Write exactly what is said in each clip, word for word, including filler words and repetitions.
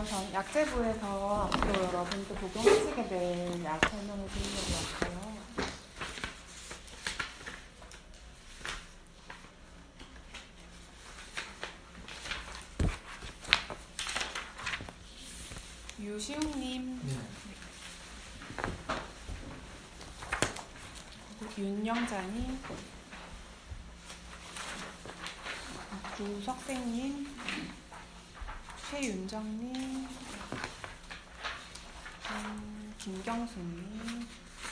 전 약재부에서 앞으로 여러분들 복용하시게 될 약 설명을 드리려고 할게요. 유시웅님, 네. 윤영자님, 구석생님, 최윤정님, 음, 김경수님,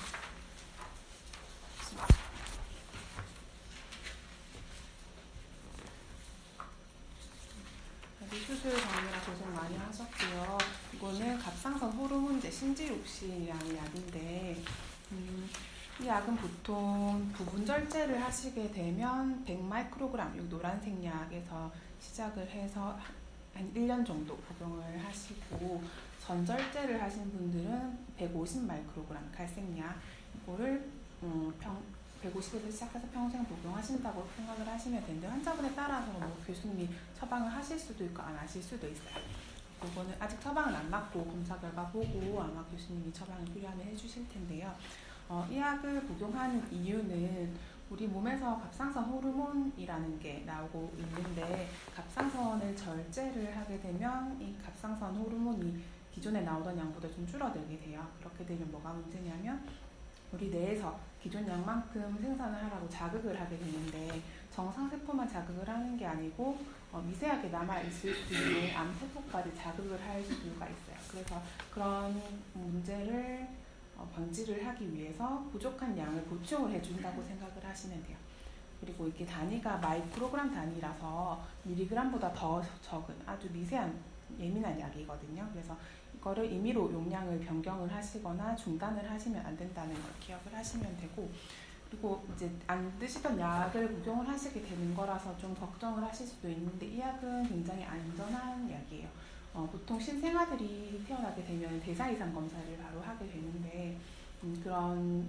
수술 전이라 고생 많이 하셨고요. 이거는 갑상선 호르몬제 신지옥시라는 약인데 음, 이 약은 보통 부분 절제를 하시게 되면 백 마이크로그램, 이 노란색 약에서 시작을 해서 한 일 년 정도 복용을 하시고, 전절제를 하신 분들은 백오십 마이크로그램 갈색 약, 이거를 음, 평, 백오십에서 시작해서 평생 복용하신다고 생각을 하시면 되는데, 환자분에 따라서 뭐 교수님이 처방을 하실 수도 있고 안 하실 수도 있어요. 그거는 아직 처방은 안 받고 검사 결과 보고 아마 교수님이 처방을 필요하면 해주실 텐데요. 어, 이 약을 복용하는 이유는 우리 몸에서 갑상선 호르몬이라는 게 나오고 있는데, 갑상선을 절제를 하게 되면 이 갑상선 호르몬이 기존에 나오던 양보다 좀 줄어들게 돼요. 그렇게 되면 뭐가 문제냐면 우리 뇌에서 기존 양만큼 생산을 하라고 자극을 하게 되는데, 정상세포만 자극을 하는 게 아니고 어, 미세하게 남아있을 수 있는 암세포까지 자극을 할 수가 있어요. 그래서 그런 문제를 어, 방지를 하기 위해서 부족한 양을 보충을 해준다고 생각을 하시면 돼요. 그리고 이게 단위가 마이크로그램 단위라서 밀리그램보다 더 적은 아주 미세한 예민한 약이거든요. 그래서 이거를 임의로 용량을 변경을 하시거나 중단을 하시면 안 된다는 걸 기억을 하시면 되고, 그리고 이제 안 드시던 약을 복용을 하시게 되는 거라서 좀 걱정을 하실 수도 있는데, 이 약은 굉장히 안전한 약이에요. 어, 보통 신생아들이 태어나게 되면 대사 이상 검사를 바로 하게 되는데, 음, 그런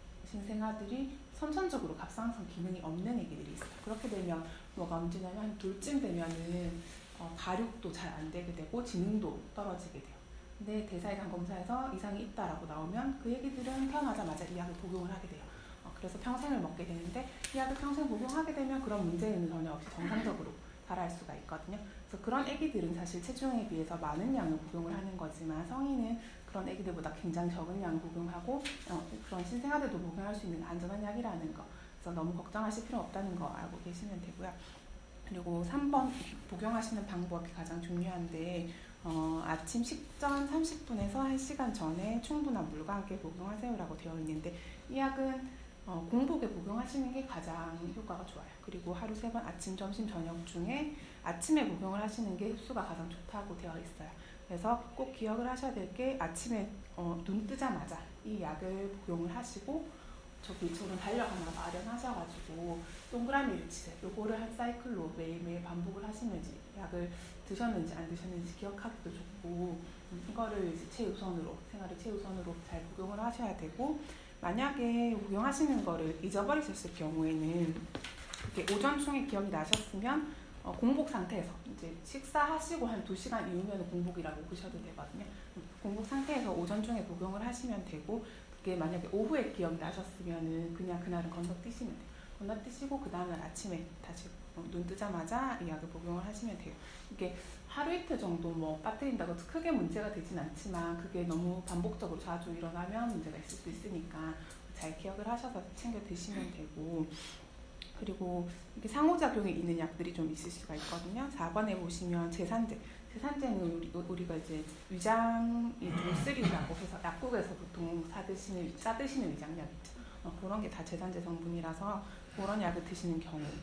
신생아들이 선천적으로 갑상선 기능이 없는 애기들이 있어요. 그렇게 되면 뭐가 문제냐면 한 돌쯤 되면은 어, 발육도 잘 안 되게 되고 지능도 떨어지게 돼요. 근데 대사 이상 검사에서 이상이 있다라고 나오면 그 애기들은 태어나자마자 이 약을 복용을 하게 돼요. 어, 그래서 평생을 먹게 되는데, 이 약을 평생 복용하게 되면 그런 문제는 전혀 없이 정상적으로 자랄 수가 있거든요. 그래서 그런 애기들은 사실 체중에 비해서 많은 양을 복용을 하는 거지만, 성인은 그런 애기들보다 굉장히 적은 양을 복용하고 어, 그런 신생아들도 복용할 수 있는 안전한 약이라는 거, 그래서 너무 걱정하실 필요 없다는 거 알고 계시면 되고요. 그리고 삼 번 복용하시는 방법이 가장 중요한데, 어, 아침 식전 삼십 분에서 한 시간 전에 충분한 물과 함께 복용하세요 라고 되어 있는데, 이 약은 어, 공복에 복용하시는 게 가장 효과가 좋아요. 그리고 하루 세 번 아침, 점심, 저녁 중에 아침에 복용을 하시는 게 흡수가 가장 좋다고 되어 있어요. 그래서 꼭 기억을 하셔야 될 게, 아침에 어, 눈 뜨자마자 이 약을 복용을 하시고, 저기 저는 달력 하나 마련하셔가지고 동그라미를 치세요. 요거를 한 사이클로 매일매일 반복을 하시면서 약을 드셨는지 안 드셨는지 기억하기도 좋고, 음, 이거를 이제 최우선으로, 생활의 최우선으로 잘 복용을 하셔야 되고, 만약에 복용하시는 거를 잊어버리셨을 경우에는, 이렇게 오전 중에 기억이 나셨으면 어, 공복 상태에서 이제 식사하시고 한 두 시간 이후면 공복이라고 보셔도 되거든요. 공복 상태에서 오전 중에 복용을 하시면 되고, 그게 만약에 오후에 기억이 나셨으면은 그냥 그날은 건너뛰시면 돼요. 건너뛰시고 그 다음날 아침에 다시 눈 뜨자마자 이 약을 복용을 하시면 돼요. 이게 하루 이틀 정도 뭐 빠뜨린다고 크게 문제가 되진 않지만, 그게 너무 반복적으로 자주 일어나면 문제가 있을 수 있으니까 잘 기억을 하셔서 챙겨 드시면 되고, 그리고 이게 상호작용이 있는 약들이 좀 있을 수가 있거든요. 사 번에 보시면 제산제. 제산제는 우리, 우리가 이제 위장이 좀 쓰리라고 해서 약국에서 보통 사드시는, 싸드시는 위장약 있죠. 어, 그런 게 다 제산제 성분이라서 그런 약을 드시는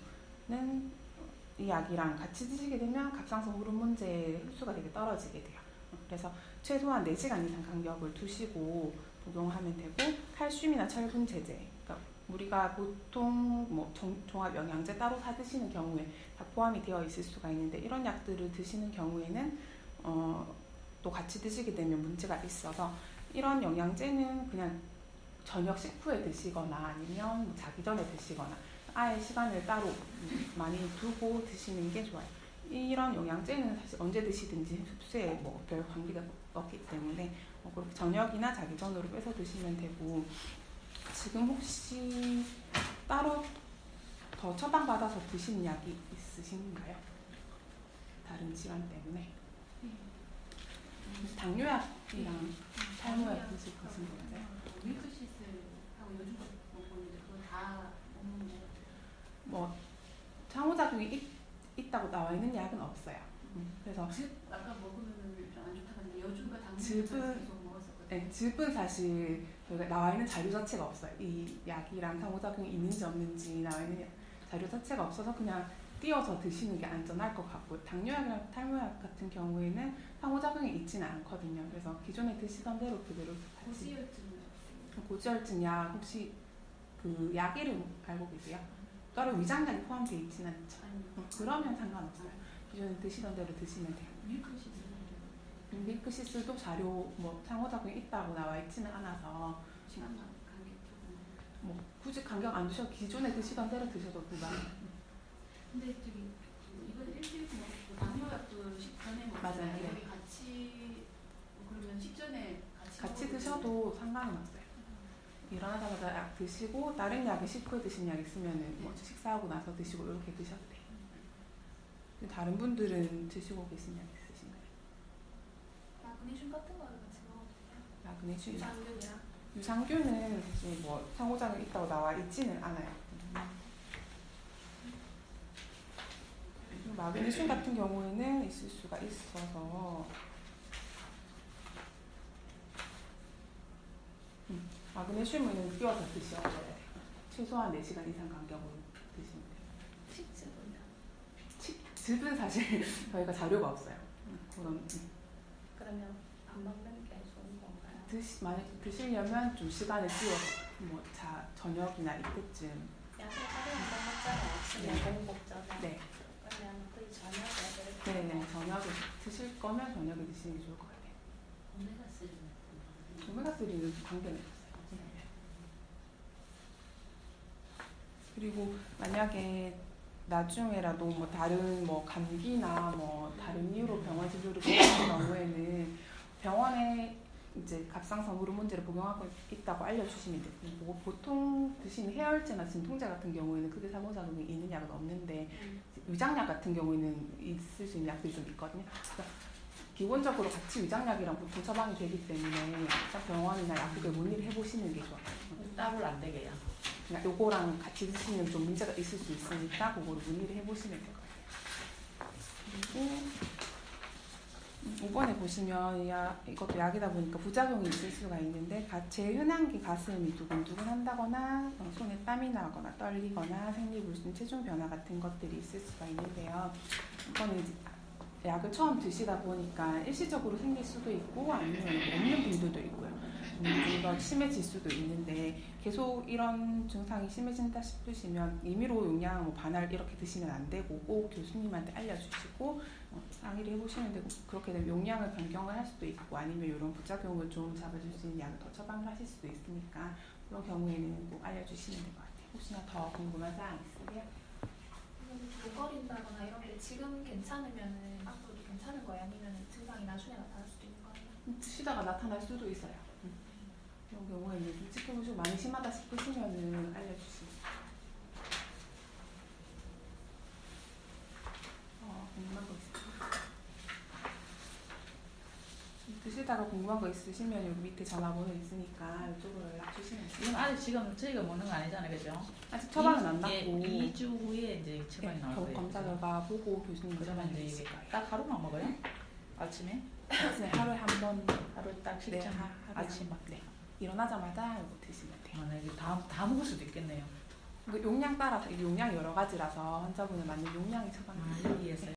경우는 이 약이랑 같이 드시게 되면 갑상선 호르몬제 흡수가 되게 떨어지게 돼요. 그래서 최소한 네 시간 이상 간격을 두시고 복용하면 되고, 칼슘이나 철분 제제, 그러니까 우리가 보통 뭐 종합 영양제 따로 사 드시는 경우에 다 포함이 되어 있을 수가 있는데, 이런 약들을 드시는 경우에는 어, 또 같이 드시게 되면 문제가 있어서, 이런 영양제는 그냥 저녁 식후에 드시거나 아니면 뭐 자기 전에 드시거나 아예 시간을 따로 많이 두고 드시는 게 좋아요. 이런 영양제는 사실 언제 드시든지 흡수에 뭐 별 관계가 없기 때문에 뭐 그렇게 저녁이나 자기 전으로 빼서 드시면 되고, 지금 혹시 따로 더 처방받아서 드시는 약이 있으신가요? 다른 질환 때문에? 당뇨약이랑 탈모약 드실 것인 건가요? 밀크시슬하고 요즘 먹고 있는데 그거 다 먹는 거. 뭐 상호작용이 있, 있다고 나와 있는 약은 없어요. 음, 그래서 즙 아까 먹으면 좀 안 좋다고 했는데 요즘과 당뇨 즙은 계속 먹었었거든요. 네, 즙은 사실 저희가 나와 있는 자료 자체가 없어요. 이 약이랑 상호작용이 있는지 없는지 나와 있는 자료 자체가 없어서 그냥 띄어서 드시는 게 안전할 것 같고, 당뇨약이랑 탈모약 같은 경우에는 상호작용이 있지는 않거든요. 그래서 기존에 드시던 대로 그대로 같이. 고지혈증은 고지혈증 약 혹시 그 약 이름 알고 계세요? 따로 위장약이 포함되어 있지는 않죠. 아니요. 어, 그러면 상관없어요. 기존에 드시던 대로 드시면 돼요. 밀크시슬. 밀크시슬도 자료 뭐 상호작용이 있다고 나와 있지는 않아서 시간 관계 조금. 뭐 굳이 간격 안 두셔도 기존에 드시던 대로 드셔도 무방해요. 근데 저기 이건 일주일 먹고 당뇨약도 식전에 먹고 맞아요. 네. 여기 같이 그러면 식전에 같이 같이 먹으면 드셔도 상관은 없어요. 일어나자마자 약 드시고 다른 약에 식후에 드신 약 있으면은 뭐 식사하고 나서 드시고 이렇게 드셔도 돼요. 근데 다른 분들은 드시고 계신 약 있으신가요? 마그네슘 같은 거를 같이 먹어도 돼요? 마그네슘, 유산균이랑? 유산균은 사실 뭐 상호작용이 있다고 나와 있지는 않아요. 마그네슘 같은 경우에는 있을 수가 있어서 음, 마그네슘은 끼워서 드셔야 돼요. 최소한 네 시간 이상 간격으로 드시면 돼요. 식즙은요? 즙은 사실 저희가 자료가 없어요. 음, 그런 음. 그러면 안 먹는 게 좋은 건가요? 드시, 만약 드시려면 좀 시간을 띄워서 뭐 자, 저녁이나 이때쯤. 약을 하루에 한 번 먹잖아요. 아침에 네. 공복 전에. 네. 그러면 거의 저녁에 이렇게 네네. 저녁에 드실 거면 저녁에 드시는 게 좋을 것 같아요. 오메가삼은 오메가삼는 관계는 없어요. 그리고 만약에 나중에라도 뭐 다른 뭐 감기나 뭐 다른 이유로 병원 진료를 받는 경우에는 병원에 이제 갑상선 호르몬 문제를 복용하고 있다고 알려주시면 돼요. 뭐 보통 드시는 해열제나 진통제 같은 경우에는 크게 상호작용이 있는 약은 없는데 음. 위장약 같은 경우에는 있을 수 있는 약들이 좀 있거든요. 그러니까 기본적으로 같이 위장약이랑 보통 처방이 되기 때문에 병원이나 약국에 문의를 해보시는 게 좋아요. 따로 안 되게요. 그냥 요거랑 같이 드시면 좀 문제가 있을 수 있으니까 그거를 문의를 해보시면 될 것 같아요. 그리고 오 번에 보시면 야, 이것도 약이다 보니까 부작용이 있을 수가 있는데 가, 제일 흔한 게 가슴이 두근두근 한다거나 어, 손에 땀이 나거나 떨리거나 생리불순, 체중 변화 같은 것들이 있을 수가 있는데요. 이거는 이제 약을 처음 드시다 보니까 일시적으로 생길 수도 있고 아니면 없는 분들도 있고요. 음, 좀 더 심해질 수도 있는데 계속 이런 증상이 심해진다 싶으시면 임의로 용량 뭐 반알 이렇게 드시면 안 되고 꼭 교수님한테 알려주시고 어, 상의를 해보시면 되고, 그렇게 되면 용량을 변경을 할 수도 있고 아니면 이런 부작용을 좀 잡아줄 수 있는 약을 더 처방을 하실 수도 있으니까 그런 경우에는 꼭 알려주시면 될 것 같아요. 혹시나 더 궁금한 사항 있으세요? 목거린다거나 이런 게 지금 괜찮으면 앞으로도 괜찮은 거예요? 아니면 증상이 나중에 나타날 수도 있는 거예요? 드시다가 나타날 수도 있어요. 음. 이런 경우에는 좀 지켜보시고 많이 심하다 싶으시면은 알려주시면. 어, 궁금한 거 있어요? 드시다가 궁금한 거 있으시면 여기 밑에 전화번호 있으니까 이쪽으로 연락 주시면 돼요. 이건 아직 지금 저희가 먹는 거 아니잖아요, 그죠? 아직 처방은 안 이- 예, 났고 이 주 후에 이제 처방이 네, 나올 경- 거예요. 검사 결과 보고 교수님 그러면 처방이 이제 있을 이게 거예요. 딱 하루만 먹어요? 아침에? 네, 하루에 한 번. 하루 딱 네, 식전 하- 하루에 아침. 한 번. 네. 일어나자마자 이거 드시면 돼요. 아, 네, 이게 다, 다 먹을 수도 있겠네요. 그 용량 따라서 이 용량이 여러 가지라서 환자분에 맞는 용량이 처방이 아, 돼요. 여기에서요?